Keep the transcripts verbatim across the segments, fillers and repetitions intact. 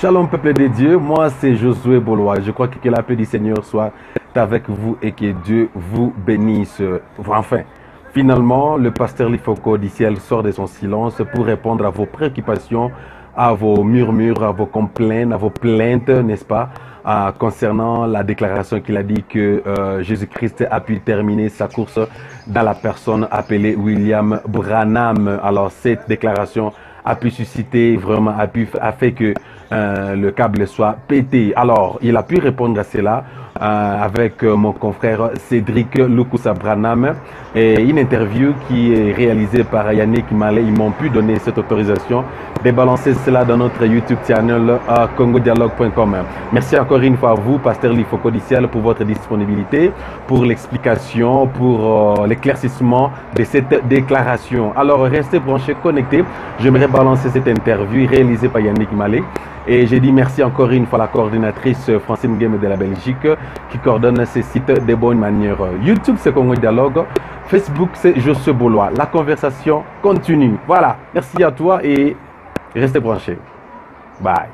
Shalom peuple de Dieu, moi c'est Josué Bolois. Je crois que, que la paix du Seigneur soit avec vous et que Dieu vous bénisse. Enfin, finalement, le pasteur Lifoko du ciel sort de son silence pour répondre à vos préoccupations, à vos murmures, à vos complaintes, à vos plaintes, n'est-ce pas, euh, concernant la déclaration qu'il a dit que euh, Jésus-Christ a pu terminer sa course dans la personne appelée William Branham. Alors cette déclaration a pu susciter vraiment, a pu a fait que euh, le câble soit pété. Alors il a pu répondre à cela euh, avec euh, mon confrère Cédric Lukusa Branham et une interview qui est réalisée par Yannick Malé. Ils m'ont pu donner cette autorisation de balancer cela dans notre YouTube channel à congo dialogue point com. Merci encore une fois à vous, pasteur Lifoko du ciel, pour votre disponibilité, pour l'explication, pour euh, l'éclaircissement de cette déclaration. Alors restez branchés, connectés. J'aimerais balancer cette interview réalisée par Yannick Malé. Et j'ai dit merci encore une fois à la coordinatrice Francine Game de la Belgique qui coordonne ces sites de bonne manière. YouTube, c'est Congo Dialogue. Facebook, c'est Josué Bolois. La conversation continue. Voilà. Merci à toi et restez branchés. Bye.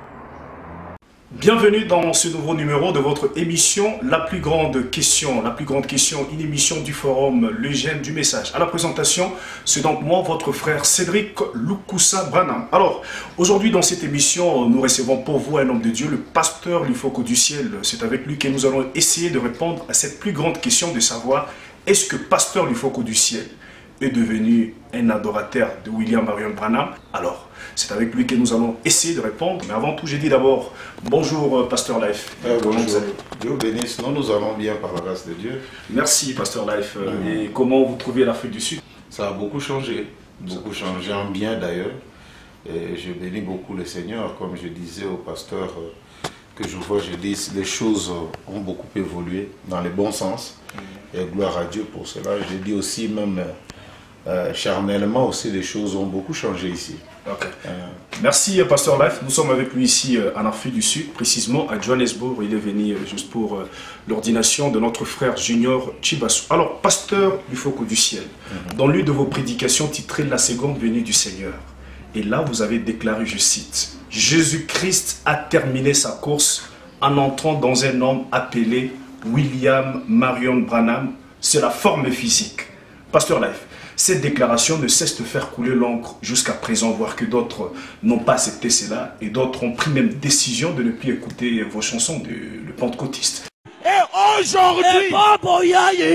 Bienvenue dans ce nouveau numéro de votre émission La plus grande question. La plus grande question, une émission du forum Le Gène du Message. À la présentation, c'est donc moi, votre frère Cédric Lukusa Branham. Alors, aujourd'hui dans cette émission, nous recevons pour vous un homme de Dieu, le pasteur Lifoko du ciel. C'est avec lui que nous allons essayer de répondre à cette plus grande question de savoir est-ce que pasteur Lifoko du ciel est devenu un adorateur de William Marion Branham? Alors, c'est avec lui que nous allons essayer de répondre. Mais avant tout, j'ai dit d'abord, bonjour Pasteur Life. Euh, bonjour, Dieu bénisse, nous nous allons bien par la grâce de Dieu. Merci Pasteur Life. Mmh. Et comment vous trouvez l'Afrique du Sud? Ça a beaucoup changé, beaucoup changé en bien d'ailleurs. Et je bénis beaucoup le Seigneur, comme je disais au pasteur que je vois, je dis, les choses ont beaucoup évolué dans le bon sens. Mmh. Et gloire à Dieu pour cela. Je dis aussi même... Euh, charnellement aussi, les choses ont beaucoup changé ici. Okay. Euh, Merci Pasteur Life. Nous sommes avec lui ici euh, en Afrique du Sud, précisément à Johannesburg. Il est venu euh, juste pour euh, l'ordination de notre frère Junior Chibasu. Alors, Pasteur Lifoko du ciel, mm-hmm. dans l'une de vos prédications titrée La seconde venue du Seigneur, et là vous avez déclaré, je cite, Jésus-Christ a terminé sa course en entrant dans un homme appelé William Marion Branham. C'est la forme physique. Pasteur Life, cette déclaration ne cesse de faire couler l'encre jusqu'à présent, voire que d'autres n'ont pas accepté cela et d'autres ont pris même décision de ne plus écouter vos chansons de le pentecôtiste. Et aujourd'hui,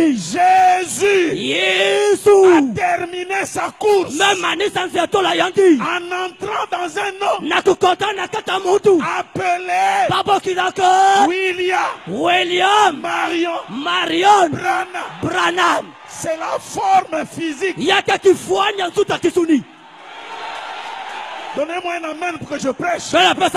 Jésus Yesu a terminé sa course même en entrant dans un homme appelé William, William Marion, Marion Branham. Branham. C'est la forme physique. Donnez-moi un amen pour que je prêche.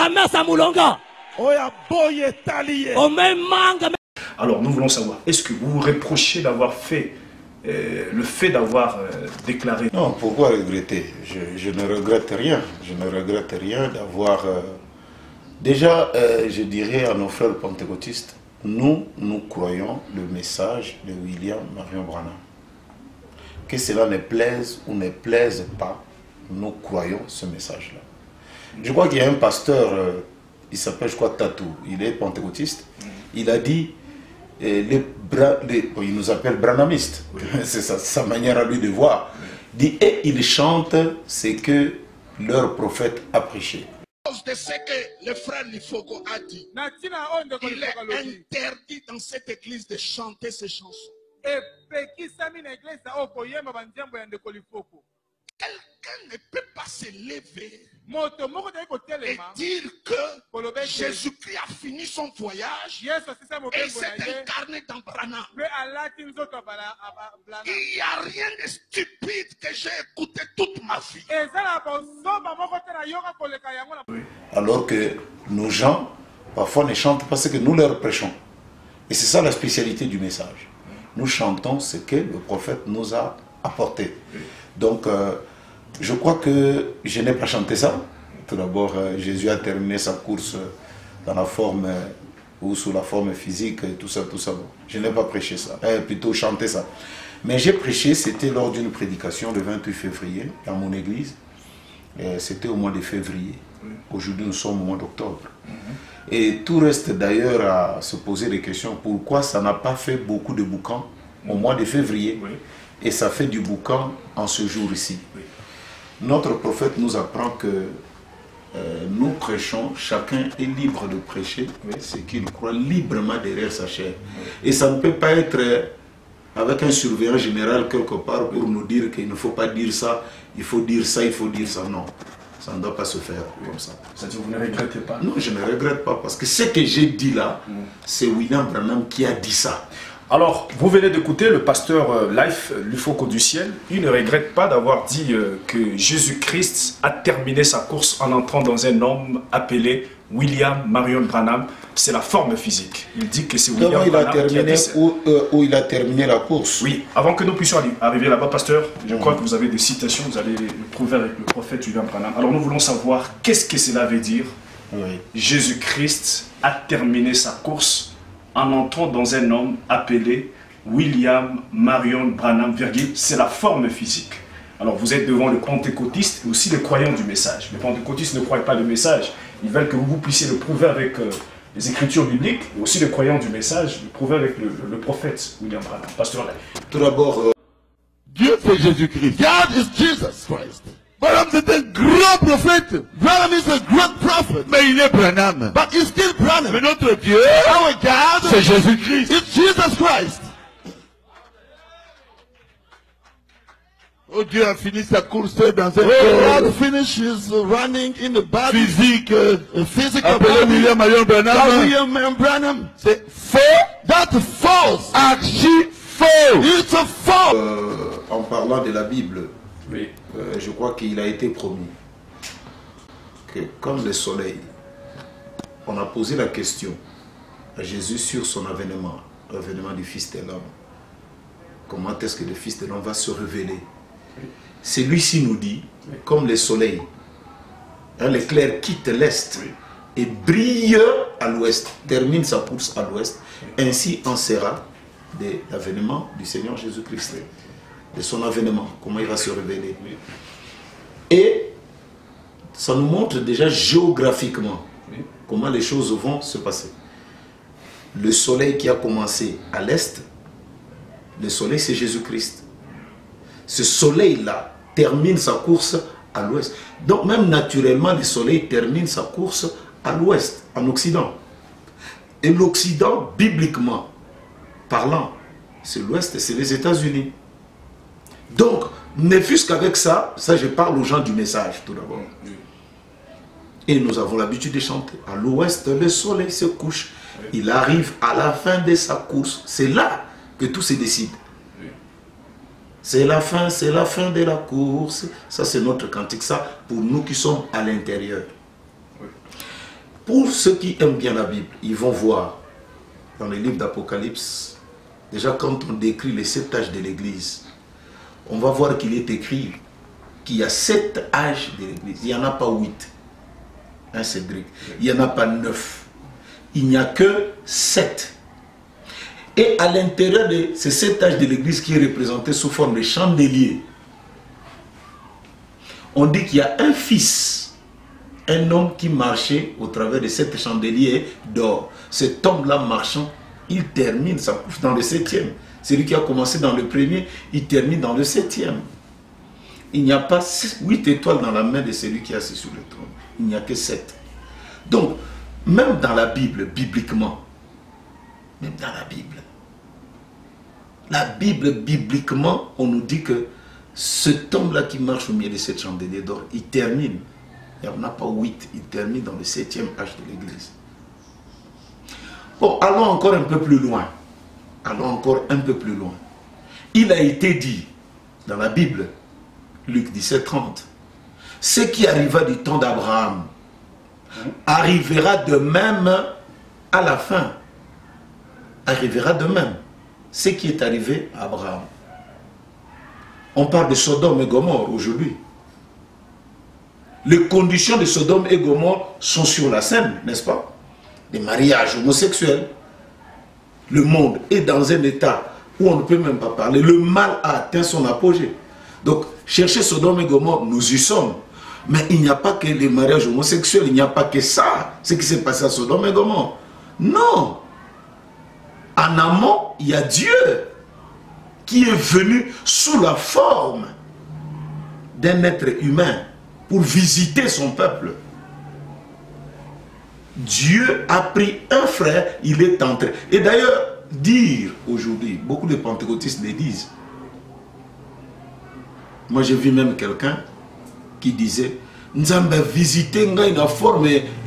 Alors nous voulons savoir, est-ce que vous vous reprochez d'avoir fait euh, le fait d'avoir euh, déclaré? Non, pourquoi regretter? je, je ne regrette rien. Je ne regrette rien d'avoir... Euh... Déjà, euh, je dirais à nos frères pentecôtistes, nous, nous croyons le message de William Marion Branham. Que cela ne plaise ou ne plaise pas, nous croyons ce message-là. Je crois qu'il y a un pasteur, euh, il s'appelle, je crois, Tatou, il est pentecôtiste, il a dit, euh, les bra les, oh, il nous appelle branhamistes, c'est sa, sa manière à lui de voir, il dit, et ils chantent ce que leur prophète a prêché. De ce que le frère Lifoko a dit, il est interdit dans cette église de chanter ces chansons. Quelqu'un ne peut pas se lever et dire que Jésus-Christ a fini son voyage et il s'est incarné dans Branham. Il n'y a rien de stupide que j'ai écouté toute ma vie. Alors que nos gens, parfois, ne chantent pas ce que nous leur prêchons. Et c'est ça la spécialité du message. Nous chantons ce que le prophète nous a apporté. Donc, euh, je crois que je n'ai pas chanté ça. Tout d'abord, euh, Jésus a terminé sa course dans la forme, euh, ou sous la forme physique, et tout ça, tout ça. Bon, je n'ai pas prêché ça, euh, plutôt chanté ça. Mais j'ai prêché, c'était lors d'une prédication le vingt-huit février, dans mon église. C'était au mois de février. Oui. Aujourd'hui, nous sommes au mois d'octobre. Mm-hmm. Et tout reste d'ailleurs à se poser des questions. Pourquoi ça n'a pas fait beaucoup de boucans au mois de février? Oui. Et ça fait du boucan en ce jour-ci. Oui. Notre prophète nous apprend que euh, nous prêchons, chacun est libre de prêcher oui. ce qu'il croit librement derrière sa chair. Oui. Et ça ne peut pas être euh, avec un surveillant général quelque part pour oui. nous dire qu'il ne faut pas dire ça, il faut dire ça, il faut dire ça. Non, ça ne doit pas se faire oui. comme ça. C'est-à-dire vous ne regrettez pas? Non, je ne regrette pas parce que ce que j'ai dit là, mm. c'est William Branham qui a dit ça. Alors, vous venez d'écouter le pasteur euh, Life Lufoko du ciel. Il ne regrette pas d'avoir dit euh, que Jésus-Christ a terminé sa course en entrant dans un homme appelé William Marion Branham. C'est la forme physique. Il dit que c'est William il Branham a terminé, qui a dit où, euh, où il a terminé la course. Oui, avant que nous puissions arriver là-bas, pasteur, je mmh. crois que vous avez des citations, vous allez le prouver avec le prophète William Branham. Alors nous voulons savoir qu'est-ce que cela veut dire. Oui. Jésus-Christ a terminé sa course en entrant dans un homme appelé William Marion Branham, virgule, c'est la forme physique. Alors vous êtes devant le pentecôtiste et aussi les croyants du message. Les pentecôtistes ne croient pas le message, ils veulent que vous puissiez le prouver avec euh, les écritures bibliques, et aussi les croyants du message, le prouver avec le, le, le prophète William Branham. Pasteur Life. Tout d'abord, euh... Dieu c'est Jésus-Christ. God is Jesus Christ. Branham c'est un grand prophète. Branham is a great prophet. Mais il est Branham. But he's still Branham. Mais notre Dieu, our God, c'est Jésus-Christ. It's Jesus Christ. Oh, Dieu a fini sa course dans un corps. God finishes running in the body. Physique. Uh, physical appelé body. William Marion Branham. William Marion Branham. C'est faux. That's false. Archi faux. It's a faux. Euh, en parlant de la Bible. Oui. Euh, je crois qu'il a été promis que comme le soleil, on a posé la question à Jésus sur son avènement, l'avènement du Fils de l'homme. Comment est-ce que le Fils de l'homme va se révéler? Celui-ci nous dit, comme le soleil, hein, l'éclair quitte l'est et brille à l'ouest, termine sa course à l'ouest, ainsi en sera de l'avènement du Seigneur Jésus-Christ. De son avènement, comment il va se révéler. Et ça nous montre déjà géographiquement comment les choses vont se passer. Le soleil qui a commencé à l'est, le soleil c'est Jésus-Christ. Ce soleil-là termine sa course à l'ouest. Donc même naturellement, le soleil termine sa course à l'ouest, en Occident. Et l'Occident, bibliquement parlant, c'est l'ouest, c'est les États-Unis. Donc, ne fût-ce qu'avec ça, ça je parle aux gens du message tout d'abord. Et nous avons l'habitude de chanter. À l'ouest, le soleil se couche. Il arrive à la fin de sa course. C'est là que tout se décide. C'est la fin, c'est la fin de la course. Ça c'est notre cantique, ça pour nous qui sommes à l'intérieur. Pour ceux qui aiment bien la Bible, ils vont voir dans les livres d'Apocalypse, déjà quand on décrit les sept âges de l'Église, on va voir qu'il est écrit qu'il y a sept âges de l'Église. Il n'y en a pas huit. Hein, Cédric? Il n'y en a pas neuf. Il n'y a que sept. Et à l'intérieur de ces sept âges de l'Église qui est représenté sous forme de chandelier, on dit qu'il y a un fils, un homme qui marchait au travers de sept chandeliers d'or. Cet homme-là marchant, il termine sa course dans le septième. Celui qui a commencé dans le premier, il termine dans le septième. Il n'y a pas huit étoiles dans la main de celui qui est assis sur le trône. Il n'y a que sept. Donc, même dans la Bible, bibliquement, même dans la Bible, la Bible, bibliquement, on nous dit que cet homme-là qui marche au milieu de cette chandelier d'or, il termine. Il n'y en a pas huit, il termine dans le septième âge de l'Église. Bon, allons encore un peu plus loin. Allons encore un peu plus loin. Il a été dit dans la Bible, Luc dix-sept, trente, ce qui arriva du temps d'Abraham arrivera de même à la fin. Arrivera de même. Ce qui est arrivé à Abraham. On parle de Sodome et Gomorrhe aujourd'hui. Les conditions de Sodome et Gomorrhe sont sur la scène, n'est-ce pas? Des mariages homosexuels. Le monde est dans un état où on ne peut même pas parler. Le mal a atteint son apogée. Donc, chercher Sodome et Gomorrhe, nous y sommes. Mais il n'y a pas que les mariages homosexuels, il n'y a pas que ça, ce qui s'est passé à Sodome et Gomorrhe. Non. En amont, il y a Dieu qui est venu sous la forme d'un être humain pour visiter son peuple. Dieu a pris un frère, il est entré. Et d'ailleurs, dire aujourd'hui, beaucoup de pentecôtistes le disent. Moi, j'ai vu même quelqu'un qui disait, nous avons visité une forme,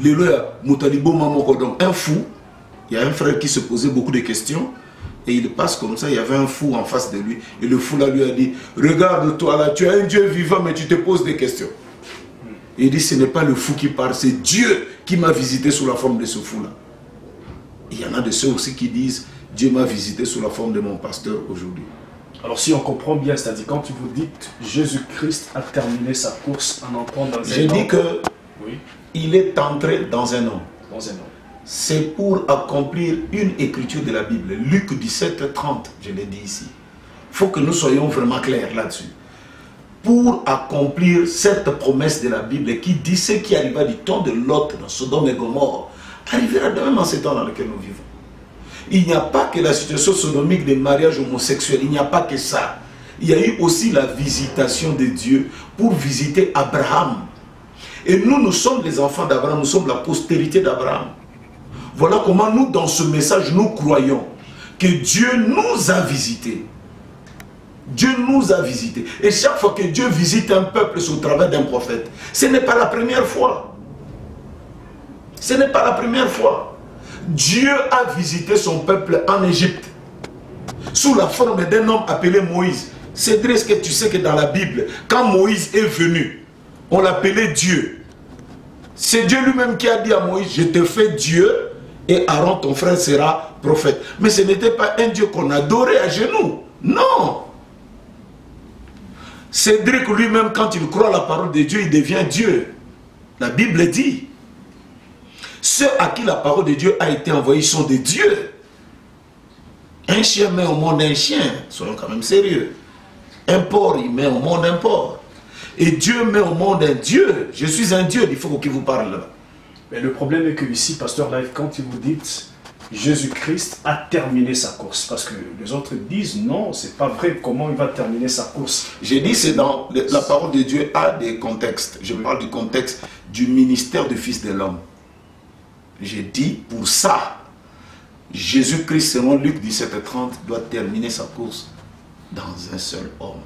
donc un fou. Il y a un frère qui se posait beaucoup de questions. Et il passe comme ça, il y avait un fou en face de lui. Et le fou là lui a dit, regarde-toi là, tu as un Dieu vivant, mais tu te poses des questions. Et il dit, ce n'est pas le fou qui parle, c'est Dieu qui m'a visité sous la forme de ce fou là. Il y en a de ceux aussi qui disent, Dieu m'a visité sous la forme de mon pasteur aujourd'hui. Alors si on comprend bien, c'est-à-dire quand tu vous dites, Jésus-Christ a terminé sa course en entrant dans un homme. J'ai dit que oui. Il est entré dans un homme. Dans un homme. C'est pour accomplir une écriture de la Bible. Luc dix-sept, trente, je l'ai dit ici. Il faut que nous soyons vraiment clairs là-dessus. Pour accomplir cette promesse de la Bible qui dit ce qui arriva du temps de Lot dans Sodome et Gomorrhe, arrivera de même en ce temps dans lequel nous vivons. Il n'y a pas que la situation sodomique des mariages homosexuels, il n'y a pas que ça. Il y a eu aussi la visitation de Dieu pour visiter Abraham. Et nous, nous sommes les enfants d'Abraham, nous sommes la postérité d'Abraham. Voilà comment nous, dans ce message, nous croyons que Dieu nous a visités. Dieu nous a visités. Et chaque fois que Dieu visite un peuple au travers d'un prophète, ce n'est pas la première fois. Ce n'est pas la première fois. Dieu a visité son peuple en Égypte, sous la forme d'un homme appelé Moïse. C'est vrai que tu sais que dans la Bible, quand Moïse est venu, on l'appelait Dieu. C'est Dieu lui-même qui a dit à Moïse, je te fais Dieu, et Aaron, ton frère, sera prophète. Mais ce n'était pas un Dieu qu'on adorait à genoux. Non. Cédric lui-même, quand il croit la parole de Dieu, il devient Dieu. La Bible dit, ceux à qui la parole de Dieu a été envoyée sont des dieux. Un chien met au monde un chien, soyons quand même sérieux. Un porc, il met au monde un porc. Et Dieu met au monde un Dieu. Je suis un Dieu, il faut qu'il vous parle là. Mais le problème est que ici, Pasteur Live, quand vous dites Jésus-Christ a terminé sa course, parce que les autres disent non, c'est pas vrai, comment il va terminer sa course? J'ai dit, c'est dans la parole de Dieu a des contextes. Je parle du contexte du ministère du Fils de l'homme. J'ai dit, pour ça, Jésus-Christ, selon Luc dix-sept, trente, doit terminer sa course dans un seul homme.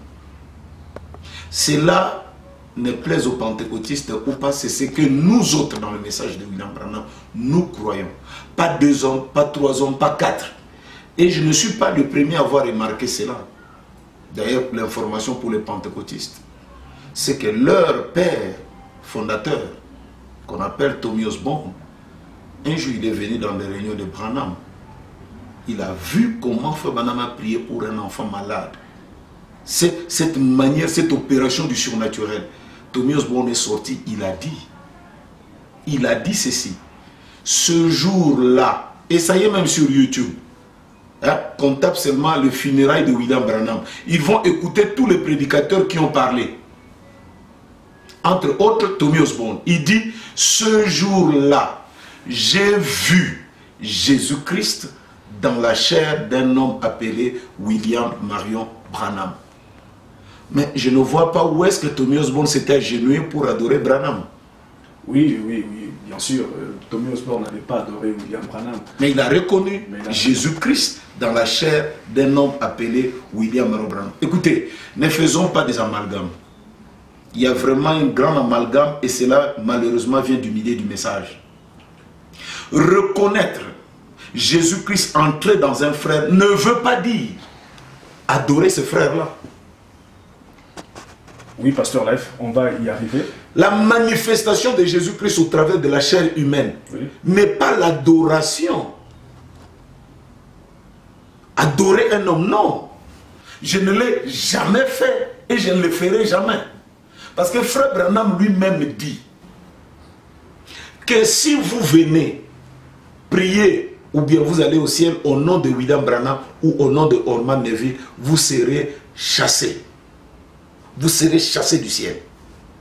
Cela ne plaise aux pentecôtistes ou pas, c'est ce que nous autres, dans le message de William Branham, nous croyons. Pas deux hommes, pas trois hommes, pas quatre. Et je ne suis pas le premier à avoir remarqué cela. D'ailleurs, l'information pour les pentecôtistes, c'est que leur père fondateur, qu'on appelle Tommy Osborne, un jour il est venu dans les réunions de Branham. Il a vu comment Frère Branham a prié pour un enfant malade. Cette manière, cette opération du surnaturel. Tommy Osborne est sorti, il a dit, il a dit ceci, ce jour-là, et ça y est même sur YouTube, hein, qu'on tape seulement le funérail de William Branham, ils vont écouter tous les prédicateurs qui ont parlé. Entre autres, Tommy Osborne, il dit, ce jour-là, j'ai vu Jésus-Christ dans la chair d'un homme appelé William Marion Branham. Mais je ne vois pas où est-ce que Tommy Osborne s'était agenouillé pour adorer Branham. Oui, oui, oui, bien sûr. Euh, Tommy Osborne n'avait pas adoré William Branham. Mais il a reconnu Jésus-Christ dans la chair d'un homme appelé William Marion Branham. Écoutez, ne faisons pas des amalgames. Il y a vraiment un grand amalgame et cela malheureusement vient du milieu du message. Reconnaître Jésus-Christ entrer dans un frère ne veut pas dire adorer ce frère-là. Oui, Pasteur Life, on va y arriver. La manifestation de Jésus-Christ au travers de la chair humaine oui. n'est pas l'adoration. Adorer un homme, non. Je ne l'ai jamais fait et je ne le ferai jamais. Parce que Frère Branham lui-même dit que si vous venez prier ou bien vous allez au ciel au nom de William Branham ou au nom de Orman Neville, vous serez chassés. Vous serez chassés du ciel.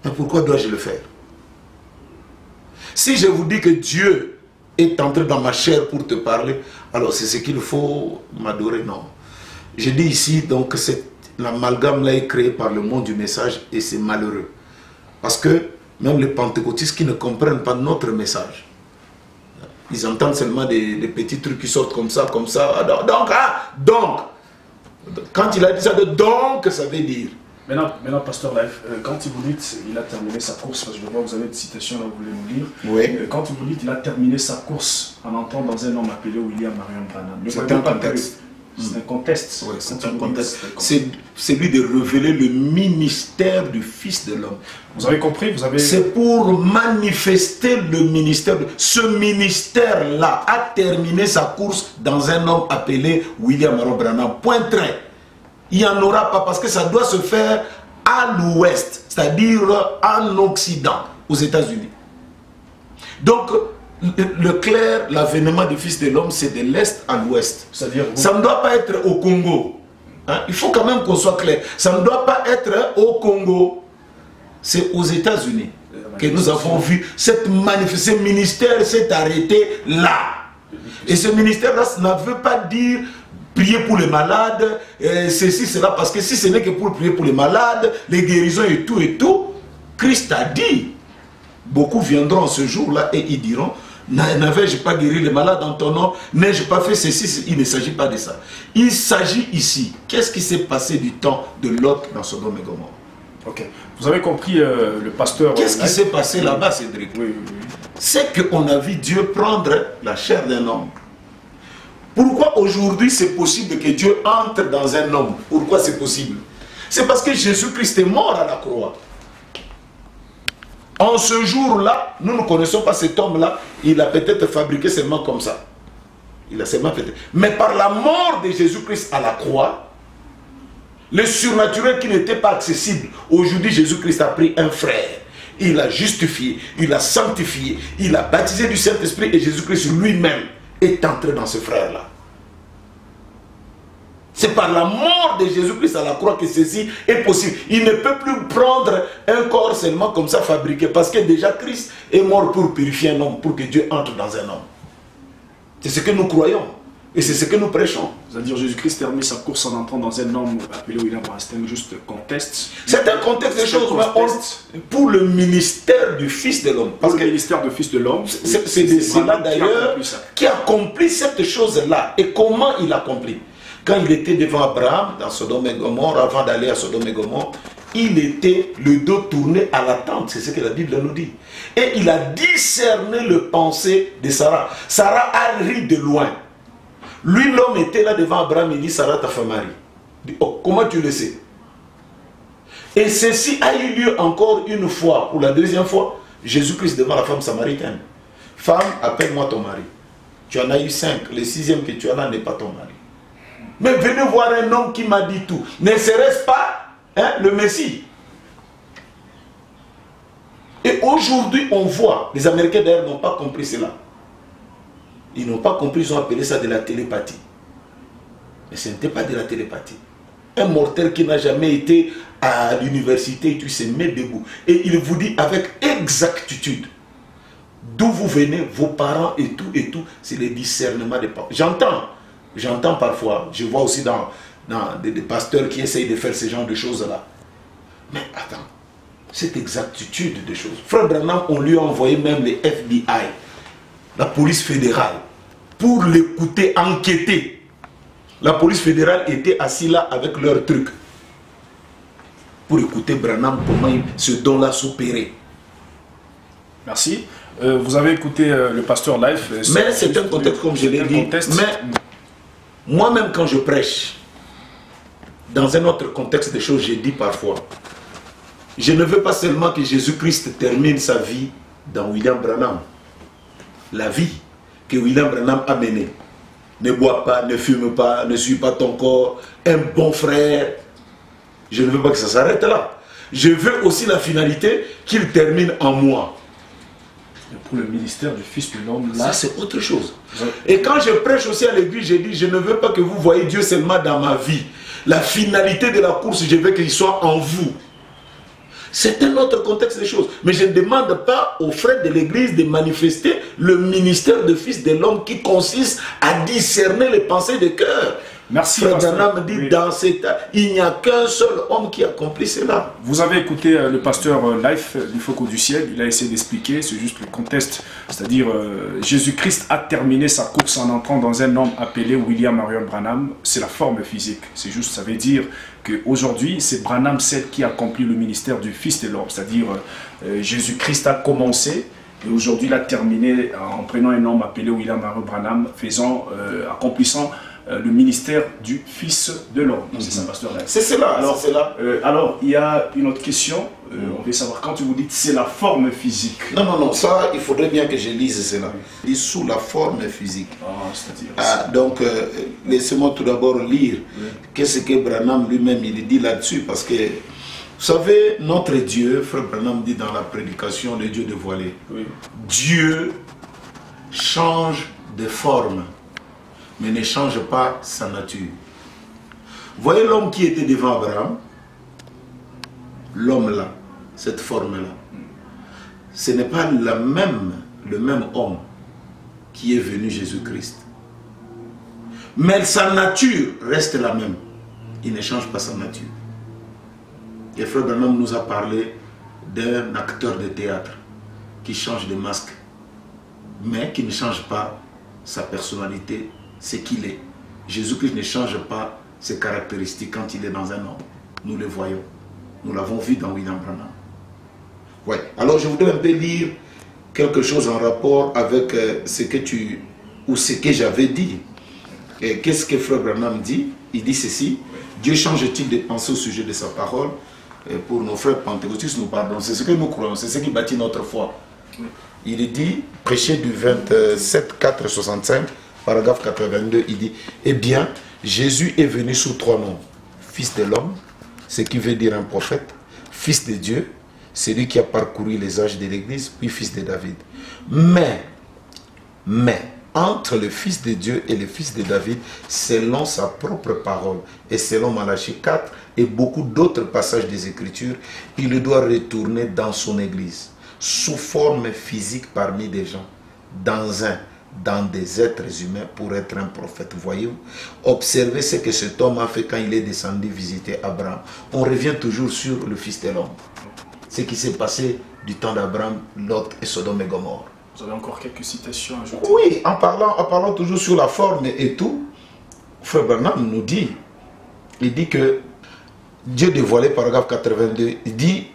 Mais pourquoi dois-je le faire? Si je vous dis que Dieu est entré dans ma chair pour te parler, alors c'est ce qu'il faut m'adorer, non. Je dis ici donc que l'amalgame là est créé par le monde du message et c'est malheureux. Parce que même les pentecôtistes qui ne comprennent pas notre message, ils entendent seulement des, des petits trucs qui sortent comme ça, comme ça. Donc, ah, donc, quand il a dit ça de donc, ça veut dire. Maintenant, maintenant Pasteur Life, euh, quand vous dites il a terminé sa course, parce que je vois que vous avez une citation là, vous voulez nous lire. Oui. Euh, quand vous dites il a terminé sa course en entrant dans un homme appelé William Marion Branham. C'est un contexte. C'est un contexte. Oui, c'est un contexte. C'est celui de révéler le ministère du Fils de l'homme. Vous avez compris, vous avez... C'est pour manifester le ministère. De... Ce ministère-là a terminé sa course dans un homme appelé William Marion Branham. Point trait. Il n'y en aura pas parce que ça doit se faire à l'ouest, c'est-à-dire en Occident, aux États-Unis. Donc, le clair, l'avènement du Fils de l'homme, c'est de l'Est à l'Ouest. C'est-à-dire ça ne doit pas être au Congo. Hein? Il faut quand même qu'on soit clair. Ça ne doit pas être au Congo. C'est aux États-Unis que nous avons vu cette manifestation. Ce ministère s'est arrêté là. Et ce ministère-là, ça ne veut pas dire prier pour les malades, euh, ceci, cela, parce que si ce n'est que pour prier pour les malades, les guérisons et tout et tout, Christ a dit, beaucoup viendront ce jour-là et ils diront, n'avais-je pas guéri les malades en ton nom, n'ai-je pas fait ceci, il ne s'agit pas de ça. Il s'agit ici, qu'est-ce qui s'est passé du temps de Lot dans Sodome et Gomorrhe? Ok, vous avez compris euh, le pasteur... Qu'est-ce qui s'est passé là-bas, Cédric? Oui, oui, oui. C'est qu'on a vu Dieu prendre la chair d'un homme. Pourquoi aujourd'hui c'est possible que Dieu entre dans un homme? Pourquoi c'est possible? C'est parce que Jésus-Christ est mort à la croix. En ce jour-là, nous ne connaissons pas cet homme-là. Il a peut-être fabriqué seulement comme ça. Il a seulement fait. Mais par la mort de Jésus-Christ à la croix, le surnaturel qui n'était pas accessible, aujourd'hui Jésus-Christ a pris un frère. Il a justifié, il a sanctifié, il a baptisé du Saint-Esprit et Jésus-Christ lui-même est entré dans ce frère-là. C'est par la mort de Jésus-Christ à la croix que ceci est possible. Il ne peut plus prendre un corps seulement comme ça fabriqué, parce que déjà Christ est mort pour purifier un homme, pour que Dieu entre dans un homme. C'est ce que nous croyons et c'est ce que nous prêchons. C'est-à-dire Jésus-Christ termine sa course en entrant dans un homme appelé William Branham. C'est un juste contexte. C'est un contexte de choses, mais pour le ministère du Fils de l'homme. Parce que le ministère du Fils de l'homme, c'est de cela d'ailleurs qui accomplit cette chose-là. Et comment il accomplit? Quand il était devant Abraham, dans Sodome et Gomorrhe, avant d'aller à Sodome et Gomorrhe, il était le dos tourné à la tente, c'est ce que la Bible nous dit. Et il a discerné le pensée de Sarah. Sarah a ri de loin. Lui, l'homme était là devant Abraham, il dit, Sarah, ta femme Marie. Il dit, oh, comment tu le sais? Et ceci a eu lieu encore une fois, pour la deuxième fois, Jésus-Christ devant la femme samaritaine. Femme, appelle-moi ton mari. Tu en as eu cinq, le sixième que tu as là n'est pas ton mari. Mais venez voir un homme qui m'a dit tout. Ne serait-ce pas hein, le Messie? Et aujourd'hui, on voit, les Américains d'ailleurs n'ont pas compris cela. Ils n'ont pas compris, ils ont appelé ça de la télépathie. Mais ce n'était pas de la télépathie. Un mortel qui n'a jamais été à l'université, tu se met debout. Et il vous dit avec exactitude d'où vous venez, vos parents et tout et tout. C'est le discernement des parents. J'entends. J'entends parfois, je vois aussi dans, dans des, des pasteurs qui essayent de faire ce genre de choses-là. Mais attends, cette exactitude des choses. Frère Branham, on lui a envoyé même les F B I, la police fédérale, pour l'écouter, enquêter. La police fédérale était assise là avec leurs trucs. Pour écouter Branham, comment il, ce don-là s'opérait. Merci. Euh, vous avez écouté euh, le pasteur Life. Euh, Mais c'est un contexte, comme je l'ai dit. Contexte. Mais moi-même, quand je prêche, dans un autre contexte des choses, j'ai dit parfois, je ne veux pas seulement que Jésus-Christ termine sa vie dans William Branham. La vie que William Branham a menée. Ne bois pas, ne fume pas, ne suis pas ton corps, un bon frère. Je ne veux pas que ça s'arrête là. Je veux aussi la finalité qu'il termine en moi. Pour le ministère du Fils de l'homme, là, c'est autre chose. Et quand je prêche aussi à l'église, je dis, je ne veux pas que vous voyez Dieu seulement dans ma vie. La finalité de la course, je veux qu'il soit en vous. C'est un autre contexte des choses. Mais je ne demande pas aux frères de l'Église de manifester le ministère de Fils de l'homme qui consiste à discerner les pensées de cœur. Merci. Frère Branham dit, oui. dans cet état, il n'y a qu'un seul homme qui accomplit cela. Vous avez écouté euh, le pasteur euh, Life du Focus du Ciel, il a essayé d'expliquer, c'est juste le contexte, c'est-à-dire euh, Jésus-Christ a terminé sa course en entrant dans un homme appelé William Marion Branham, c'est la forme physique, c'est juste, ça veut dire qu'aujourd'hui c'est Branham celle qui accomplit le ministère du Fils de l'homme, c'est-à-dire euh, Jésus-Christ a commencé et aujourd'hui il a terminé en prenant un homme appelé William Marion Branham, faisant, euh, accomplissant Euh, le ministère du Fils de l'homme. C'est ça, pasteur. C'est cela. Alors, cela. Euh, alors, il y a une autre question. Euh, mm. On veut savoir, quand vous dites c'est la forme physique. Non, non, non, ça, il faudrait bien que je lise cela. Il dit sous la forme physique. Ah, c'est-à-dire. Ah, donc, euh, laissez-moi tout d'abord lire oui. qu'est-ce que Branham lui-même il dit là-dessus. Parce que, vous savez, notre Dieu, frère Branham dit dans la prédication, le Dieu dévoilé, oui. Dieu change de forme, mais ne change pas sa nature. Voyez l'homme qui était devant Abraham, l'homme là, cette forme-là, ce n'est pas la même, le même homme qui est venu Jésus-Christ. Mais sa nature reste la même. Il ne change pas sa nature. Et frère Branham nous a parlé d'un acteur de théâtre qui change de masque, mais qui ne change pas sa personnalité, ce qu'il est. Jésus-Christ ne change pas ses caractéristiques quand il est dans un homme. Nous le voyons. Nous l'avons vu dans William Branham. Ouais. Alors je voudrais un peu lire quelque chose en rapport avec euh, ce que tu ou ce que j'avais dit. Qu'est-ce que frère Branham dit? Il dit ceci: Dieu change-t-il de pensée au sujet de sa parole? Et pour nos frères pentecôtistes, nous parlons. C'est ce que nous croyons, c'est ce qui bâtit notre foi. Il dit, prêché du vingt-sept quatre soixante-cinq, paragraphe quatre-vingt-deux, il dit, eh bien, Jésus est venu sous trois noms. Fils de l'homme, ce qui veut dire un prophète. Fils de Dieu, celui qui a parcouru les âges de l'Église, puis fils de David. Mais, mais, entre le fils de Dieu et le fils de David, selon sa propre parole, et selon Malachie quatre, et beaucoup d'autres passages des Écritures, il doit retourner dans son Église, sous forme physique parmi des gens, dans un, dans des êtres humains pour être un prophète. Voyez-vous, observez ce que cet homme a fait quand il est descendu visiter Abraham. On revient toujours sur le fils de l'homme. Ce qui s'est passé du temps d'Abraham, Lot et Sodome et Gomorrhe. Vous avez encore quelques citations à ajouter? Oui, en parlant, en parlant toujours sur la forme et tout, frère Branham nous dit, il dit que Dieu dévoilé, paragraphe quatre-vingt-deux, il dit,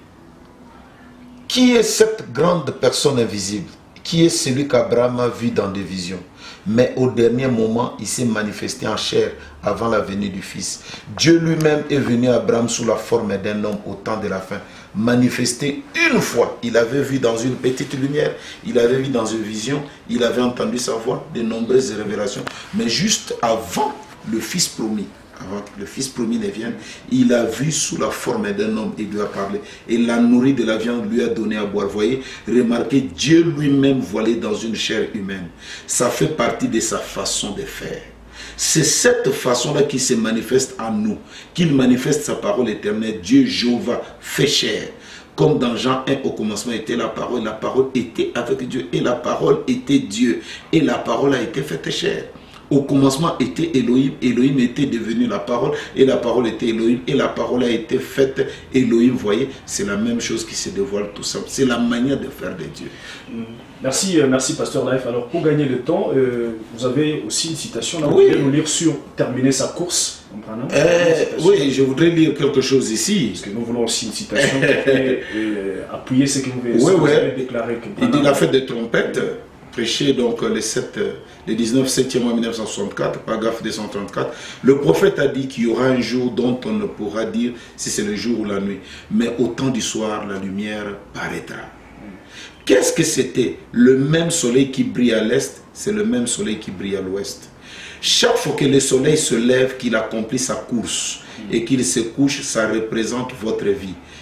qui est cette grande personne invisible? Qui est celui qu'Abraham a vu dans des visions? Mais au dernier moment, il s'est manifesté en chair avant la venue du Fils. Dieu lui-même est venu à Abraham sous la forme d'un homme au temps de la fin. Manifesté une fois, il avait vu dans une petite lumière, il avait vu dans une vision, il avait entendu sa voix, de nombreuses révélations. Mais juste avant le Fils promis, avant que le Fils promis ne vienne, il a vu sous la forme d'un homme et lui a parlé. Et la nourriture de la viande lui a donné à boire. Voyez, remarquez, Dieu lui-même voilé dans une chair humaine. Ça fait partie de sa façon de faire. C'est cette façon-là qui se manifeste en nous, qu'il manifeste sa parole éternelle. Dieu Jéhovah fait chair. Comme dans Jean un, au commencement était la parole, la parole était avec Dieu, et la parole était Dieu, et la parole a été faite chair. Au commencement était Elohim, Elohim était devenu la parole, et la parole était Elohim, et la parole a été faite Elohim. Vous voyez, c'est la même chose qui se dévoile tout ça. C'est la manière de faire de Dieu. Merci, euh, merci Pasteur Life. Alors pour gagner le temps, euh, vous avez aussi une citation là, vous oui. pouvez nous lire sur terminer sa course. Euh, oui, je voudrais lire quelque chose ici. Parce que nous voulons aussi une citation pour euh, appuyer ce que vous avez, oui, oui. avez déclaré. Que il dit la fête des trompettes, prêché donc le, sept, le dix-neuf septième mille neuf cent soixante-quatre, paragraphe deux cent trente-quatre. Le prophète a dit qu'il y aura un jour dont on ne pourra dire si c'est le jour ou la nuit. Mais au temps du soir, la lumière paraîtra. Qu'est-ce que c'était? Le même soleil qui brille à l'est, c'est le même soleil qui brille à l'ouest. Chaque fois que le soleil se lève, qu'il accomplit sa course et qu'il se couche, ça représente votre vie.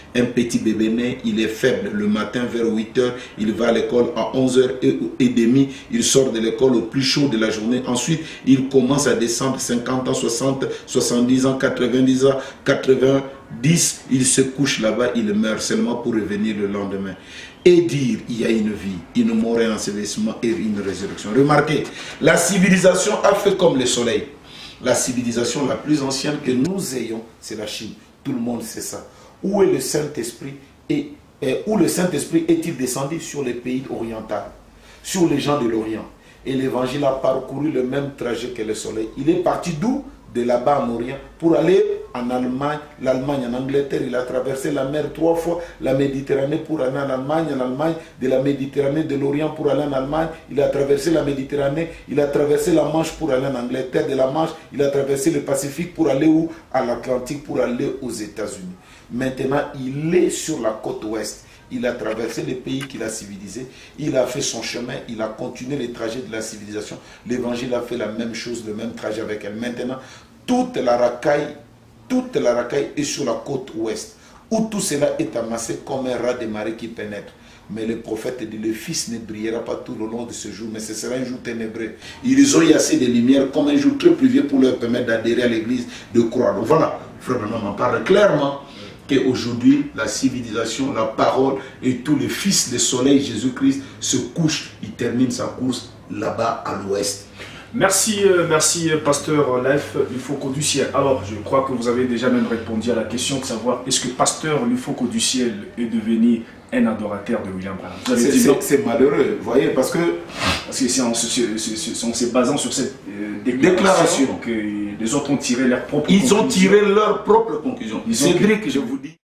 Un petit bébé né, il est faible. Le matin vers huit heures, il va à l'école à onze heures trente. Il sort de l'école au plus chaud de la journée. Ensuite, il commence à descendre cinquante ans, soixante, soixante-dix ans, quatre-vingt-dix ans, quatre-vingt-dix. Il se couche là-bas, il meurt seulement pour revenir le lendemain. Et dire, il y a une vie, une mort, un ensevelissement et une résurrection. Remarquez, la civilisation a fait comme le soleil. La civilisation la plus ancienne que nous ayons, c'est la Chine. Tout le monde sait ça. Où est le Saint-Esprit et, et où le Saint-Esprit est-il descendu? Sur les pays orientaux, sur les gens de l'Orient. Et l'évangile a parcouru le même trajet que le soleil. Il est parti d'où? De là-bas en Orient pour aller en Allemagne, l'Allemagne en Angleterre. Il a traversé la mer trois fois, la Méditerranée pour aller en Allemagne, en Allemagne, de la Méditerranée, de l'Orient pour aller en Allemagne. Il a traversé la Méditerranée, il a traversé la Manche pour aller en Angleterre, de la Manche, il a traversé le Pacifique pour aller où? À l'Atlantique, pour aller aux États-Unis. Maintenant, il est sur la côte ouest. Il a traversé les pays qu'il a civilisés. Il a fait son chemin. Il a continué les trajets de la civilisation. L'évangile a fait la même chose, le même trajet avec elle. Maintenant, toute la racaille, toute la racaille est sur la côte ouest, où tout cela est amassé comme un raz de marée qui pénètre. Mais le prophète dit, le Fils ne brillera pas tout le long de ce jour, mais ce sera un jour ténébreux. Ils ont eu assez de lumière comme un jour très pluvieux pour leur permettre d'adhérer à l'église, de croire. Donc voilà, frère Branham en parle clairement qu'aujourd'hui, la civilisation, la parole et tous les fils du soleil, Jésus-Christ, se couchent, il termine sa course là-bas à l'ouest. Merci, euh, merci Pasteur Life Lufoko du ciel. Alors, je crois que vous avez déjà même répondu à la question de savoir est-ce que Pasteur Lufoko du ciel est devenu un adorateur de William Branham. C'est malheureux, vous voyez, parce que parce que c'est en, en se basant sur cette euh, déclaration, déclaration que les autres ont tiré leur propre Ils conclusion. ont tiré leur propre conclusion. Ils ont Cédric, je vous dis.